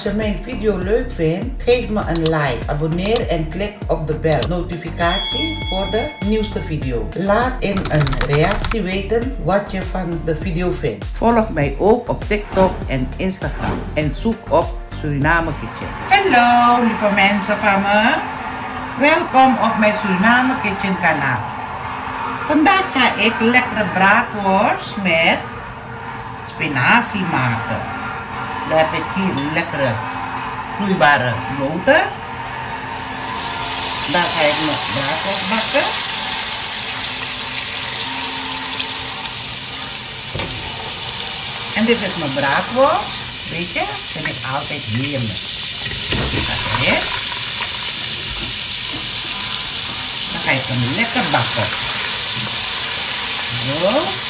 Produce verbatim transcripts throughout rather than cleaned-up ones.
je mijn video leuk vindt, geef me een like, abonneer en klik op de bel notificatie voor de nieuwste video. Laat in een reactie weten wat je van de video vindt. Volg mij ook op TikTok en Instagram en zoek op Suriname Kitchen. Hallo lieve mensen van me. Welkom op mijn Suriname Kitchen kanaal. Vandaag ga ik lekkere braadworst met spinazie maken. Dan heb ik hier lekkere vloeibare boter. Dan ga ik nog braadworst bakken. En dit is mijn braadworst. Weet je, vind ik altijd heerlijk. Dat erin. Dan ga ik hem lekker bakken. Zo.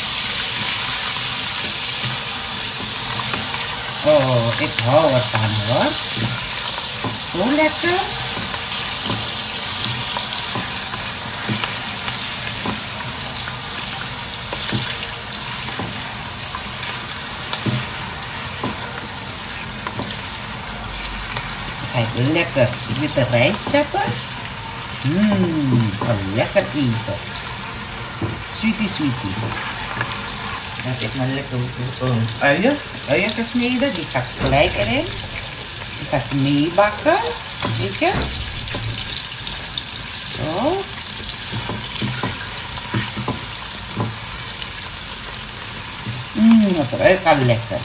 Oh, ik hou ervan hoor. Zo lekker. Ga ik lekker witte rijst zetten. Mmm, zo lekker eten. Sweetie, sweetie. Dan heb ik mijn lekker uh, uien, uien gesneden. Die ga ik gelijk erin. Die ga ik meebakken. Weet je? Zo. Mmm, dat ruikt al lekker.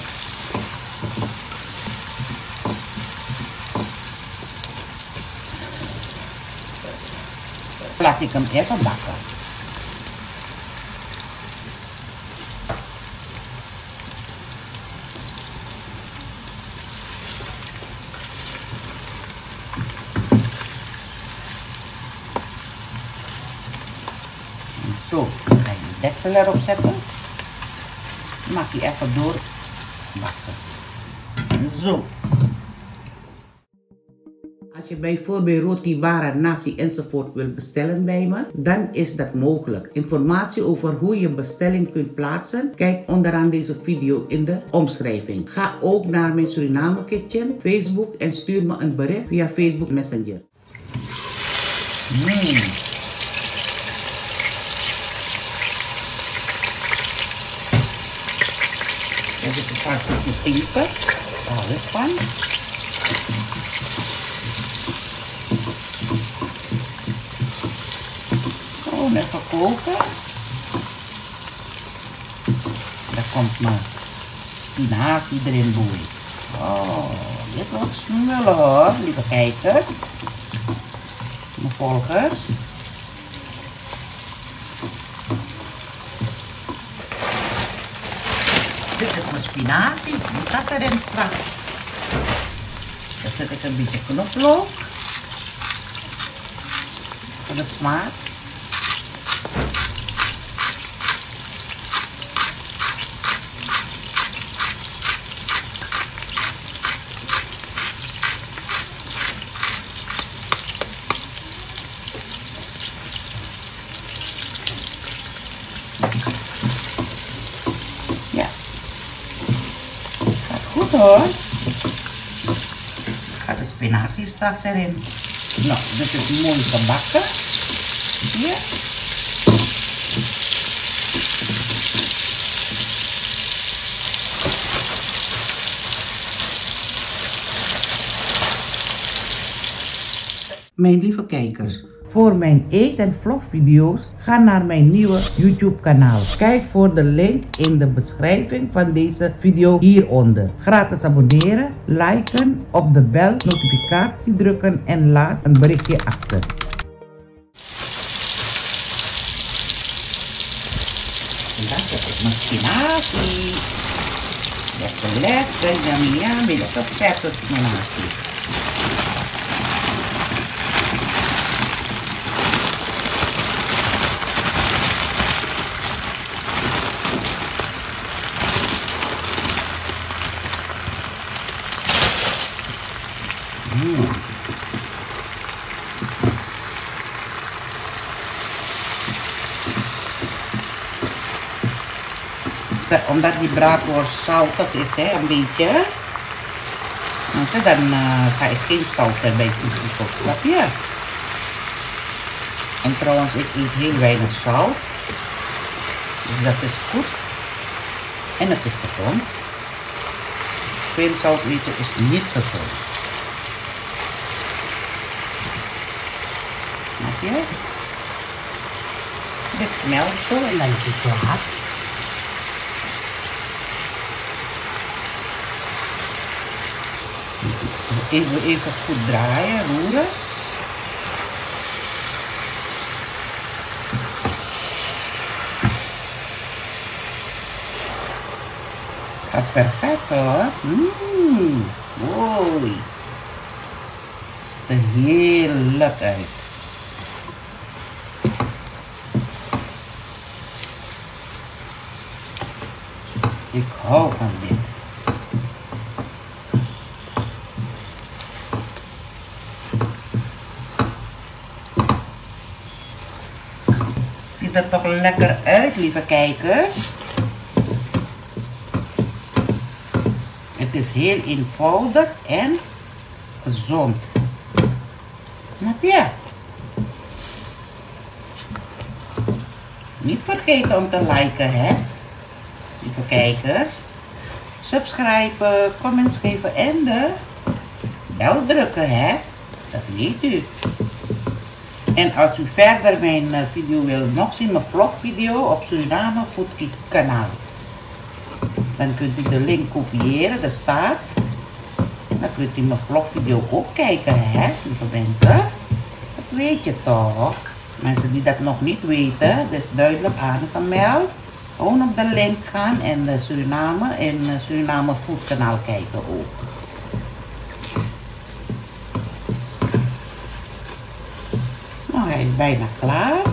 Laat ik hem even bakken. Zo, dan ga je de deksel erop zetten. Maak je even door bakken. Zo. Als je bijvoorbeeld roti, wara, nasi enzovoort wil bestellen bij me, dan is dat mogelijk. Informatie over hoe je bestelling kunt plaatsen, kijk onderaan deze video in de omschrijving. Ga ook naar mijn Suriname Kitchen Facebook en stuur me een bericht via Facebook Messenger. Mm. Dit is een paar stukjes piepen. Alles van. Gewoon even koken. Daar komt mijn spinazie erin boeien. Oh, dit wordt smullen hoor, lieve kijkers. Mijn volgers. Dit is mijn spinazie, die gaat erin straks. Dan zet ik een beetje knoflook. Voor de smaak. Ja, gaat goed hoor. Ik ga de spinazie straks erin. Nou, dit is mooi gebakken. Hier. Mijn lieve kijkers, voor mijn eet- en vlogvideo's ga naar mijn nieuwe YouTube kanaal. Kijk voor de link in de beschrijving van deze video hieronder. Gratis abonneren, liken, op de bel notificatie drukken en laat een berichtje achter. En dan zet ik mijn spinazie. Lekker lekker, yummy yummy, lekker verse spinazie. Mm. Omdat die braadworst zoutig is, hè, een beetje. Dan uh, ga ik geen zout erbij toevoegen, snap je? En trouwens, ik eet heel weinig zout. Dus dat is goed. En het is gezond. Veel zout eten is niet gezond. Snap je? Dit smelt zo en dan is het klaar. Even, even goed draaien, roeren. Gaat perfect hoor. Mmm, mooi. Ziet er heerlijk uit. Ik hou van dit. Ziet er toch lekker uit, lieve kijkers. Het is heel eenvoudig en gezond. Snap je? Niet vergeten om te liken, hè, lieve kijkers. Subscriben, comments geven en de bel drukken, hè. Dat weet u. En als u verder mijn video wil nog zien, mijn vlogvideo op Suriname Food kanaal. Dan kunt u de link kopiëren, daar staat. Dan kunt u mijn vlogvideo ook kijken, hè, lieve mensen. Dat weet je toch. Mensen die dat nog niet weten, dat is duidelijk aangemeld. Gewoon op de link gaan en de Suriname en Suriname Food kanaal kijken ook. Nou, hij is bijna klaar.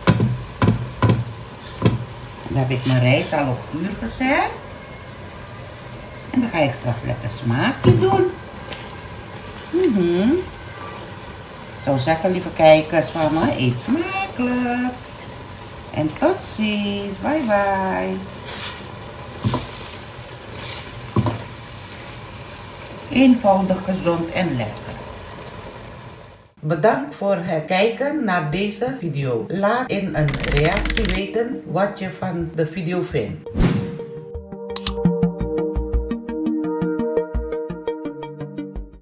Dan heb ik mijn rijst al op vuur gezet. En dan ga ik straks lekker smaakje doen. Mm-hmm. Ik zou zeggen, lieve kijkers van me, eet smakelijk. En tot ziens. Bye bye. Eenvoudig, gezond en lekker. Bedankt voor het kijken naar deze video. Laat in een reactie weten wat je van de video vindt.